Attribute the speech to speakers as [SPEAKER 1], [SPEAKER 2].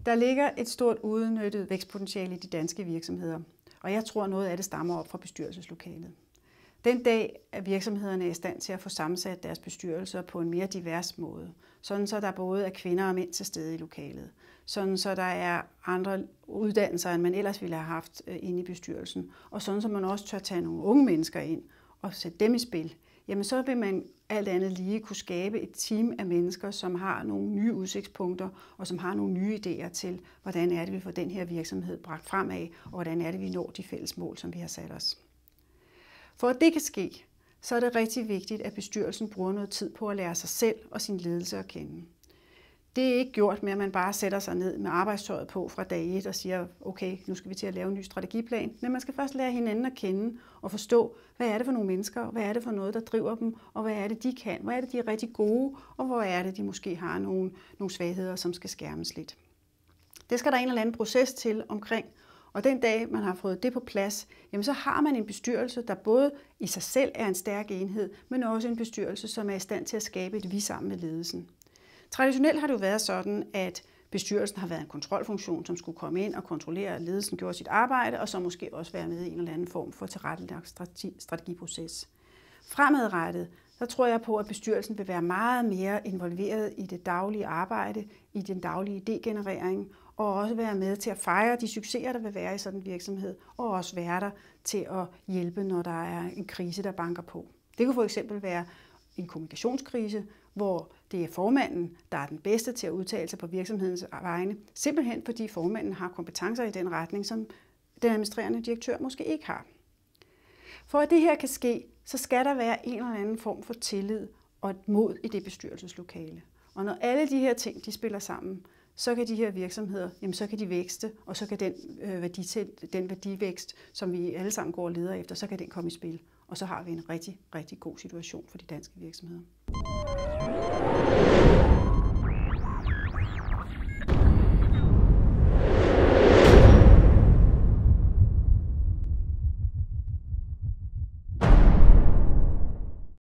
[SPEAKER 1] Der ligger et stort udnyttet vækstpotentiale i de danske virksomheder, og jeg tror, noget af det stammer op fra bestyrelseslokalet. Den dag, at virksomhederne er i stand til at få sammensat deres bestyrelser på en mere divers måde, sådan så der både er kvinder og mænd til stede i lokalet, sådan så der er andre uddannelser, end man ellers ville have haft inde i bestyrelsen, og sådan så man også tør tage nogle unge mennesker ind og sætte dem i spil, jamen så vil man alt andet lige kunne skabe et team af mennesker, som har nogle nye udsigtspunkter og som har nogle nye idéer til, hvordan er det, vi får den her virksomhed bragt fremad, og hvordan er det, vi når de fælles mål, som vi har sat os. For at det kan ske, så er det rigtig vigtigt, at bestyrelsen bruger noget tid på at lære sig selv og sin ledelse at kende. Det er ikke gjort med, at man bare sætter sig ned med arbejdstøjet på fra dag 1 og siger, okay, nu skal vi til at lave en ny strategiplan. Men man skal først lære hinanden at kende og forstå, hvad er det for nogle mennesker, hvad er det for noget, der driver dem, og hvad er det, de kan, hvad er det, de er rigtig gode, og hvor er det, de måske har nogle svagheder, som skal skærmes lidt. Det skal der en eller anden proces til omkring, og den dag, man har fået det på plads, jamen så har man en bestyrelse, der både i sig selv er en stærk enhed, men også en bestyrelse, som er i stand til at skabe et vi sammen med ledelsen. Traditionelt har det jo været sådan, at bestyrelsen har været en kontrolfunktion, som skulle komme ind og kontrollere, at ledelsen gjorde sit arbejde, og så måske også være med i en eller anden form for tilrettelagt strategiproces. Fremadrettet, der tror jeg på, at bestyrelsen vil være meget mere involveret i det daglige arbejde, i den daglige idégenerering, og også være med til at fejre de succeser, der vil være i sådan en virksomhed, og også være der til at hjælpe, når der er en krise, der banker på. Det kunne for eksempel være en kommunikationskrise, hvor det er formanden, der er den bedste til at udtale sig på virksomhedens vegne, simpelthen fordi formanden har kompetencer i den retning, som den administrerende direktør måske ikke har. For at det her kan ske, så skal der være en eller anden form for tillid og et mod i det bestyrelseslokale. Og når alle de her ting de spiller sammen, så kan de her virksomheder, jamen så kan de vækste, og så kan den værdivækst, som vi alle sammen går og leder efter, så kan den komme i spil. Og så har vi en rigtig, rigtig god situation for de danske virksomheder.